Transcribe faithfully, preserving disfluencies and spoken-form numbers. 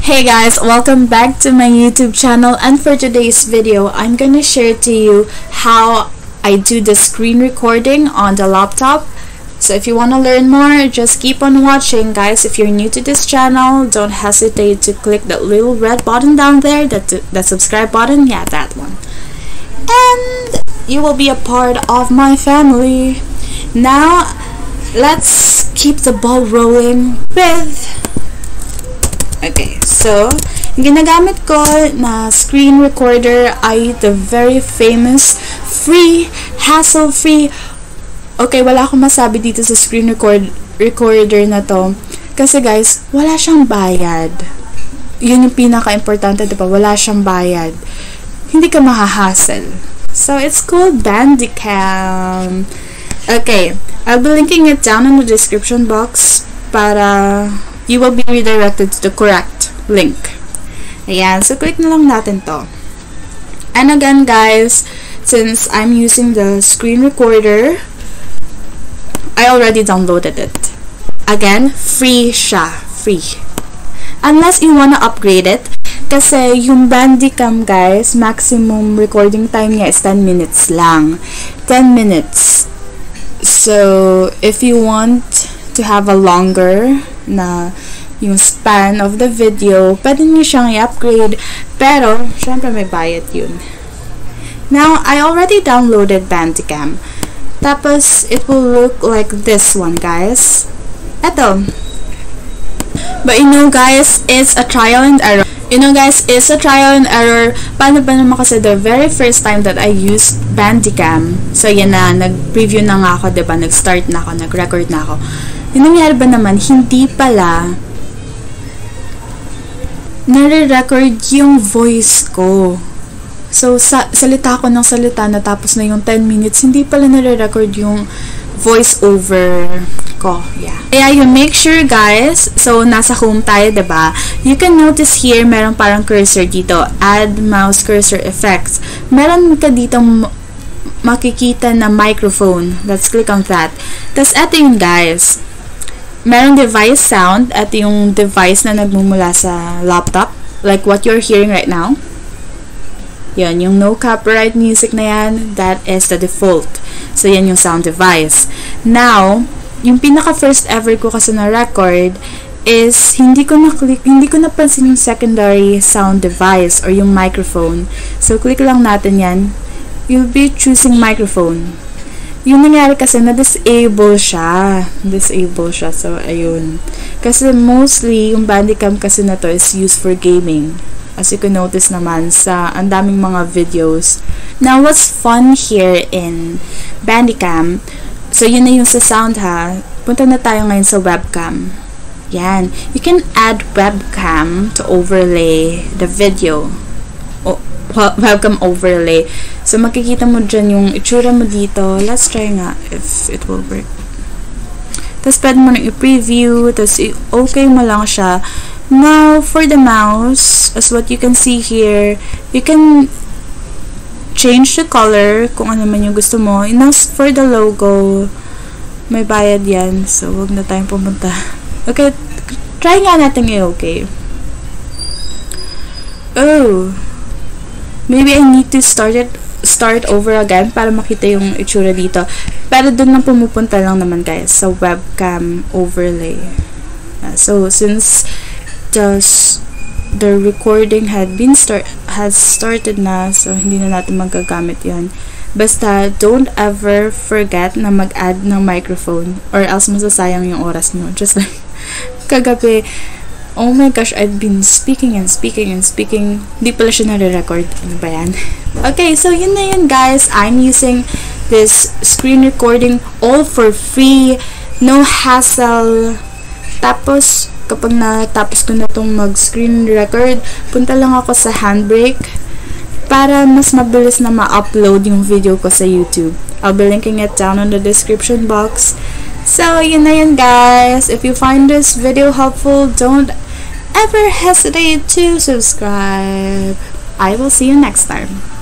Hey guys, welcome back to my YouTube channel, and for today's video I'm gonna share to you how I do the screen recording on the laptop. So if you want to learn more, just keep on watching guys. If you're new to this channel, don't hesitate to click that little red button down there, that the subscribe button, yeah, that one, and you will be a part of my family. Now let's keep the ball rolling with okay, so yung ginagamit ko na screen recorder ay the very famous, free, hassle-free. Okay, wala akong masabi dito sa screen record recorder na to. Kasi guys, wala siyang bayad. Yun yung pinaka-importante, diba? Wala siyang bayad. Hindi ka mahahassle. So, it's called Bandicam. Okay, I'll be linking it down in the description box para you will be redirected to the correct link. Ayan, so click na lang natin to. And again guys, since I'm using the screen recorder, I already downloaded it. Again, free siya. Free. Unless you wanna upgrade it, kasi yung Bandicam guys, maximum recording time niya is ten minutes lang. ten minutes. So, if you want to have a longer na yung span of the video, pwede nyo siyang i-upgrade, pero syempre may bayad yun. Now, I already downloaded Bandicam. Tapos, it will look like this one, guys. Eto. But you know, guys, it's a trial and error. You know, guys, it's a trial and error. Paano ba naman kasi the very first time that I used Bandicam, so yan na, nag-preview na nga ako, diba? Nag-start na ako, nag-record na ako. Yung nangyari ba naman, hindi pala nare-record yung voice ko. So, sa salita ko ng salita na tapos na yung ten minutes, hindi pala nare-record yung voice over ko. Yeah. Kaya you make sure guys, so nasa home tayo, diba? You can notice here, meron parang cursor dito, add mouse cursor effects. Meron ka dito makikita na microphone. Let's click on that. Tapos eto yung guys, merong device sound at yung device na nagmumula sa laptop, like what you're hearing right now. Yan, yung no copyright music na yan, that is the default. So, yan yung sound device. Now, yung pinaka first ever ko kasi na record is hindi ko na-click, hindi ko napansin yung secondary sound device or yung microphone. So, click lang natin yan. You'll be choosing microphone. Yung nangyari kasi, na-disable siya. Disable siya. So, ayun. Kasi mostly, yung Bandicam kasi na to is used for gaming. As you can notice naman sa ang daming mga videos. Now, what's fun here in Bandicam, so yun na yung sa sound ha. Punta na tayo ngayon sa webcam. Yan. You can add webcam to overlay the video. O, webcam overlay. So, makikita mo dyan yung itsura mo dito. Let's try nga if it will work. Tapos, pwede mo nang i-preview. Tapos, okay mo lang siya. Now, for the mouse, as what you can see here, you can change the color kung ano man yung gusto mo. Now, for the logo, may bayad yan. So, wag na tayong pumunta. Okay, try nga natin i-okay. Oh. Maybe I need to start it start over again para makita yung itsura dito. Pero doon lang pumupunta lang naman guys sa webcam overlay. Uh, so since the the recording had been start has started na, so hindi na natin magagamit 'yon. Basta don't ever forget na mag-add ng microphone or else masasayang yung oras mo. Just like kagabi, oh my gosh, I've been speaking and speaking and speaking. Di pala siya nare-record. Ano ba yan? Okay, so yun na yun guys. I'm using this screen recording all for free. No hassle. Tapos, kapag natapos ko na itong mag-screen record, punta lang ako sa Handbrake para mas mabilis na ma-upload yung video ko sa YouTube. I'll be linking it down in the description box. So, yun na yun guys. If you find this video helpful, don't ever hesitate to subscribe. I will see you next time.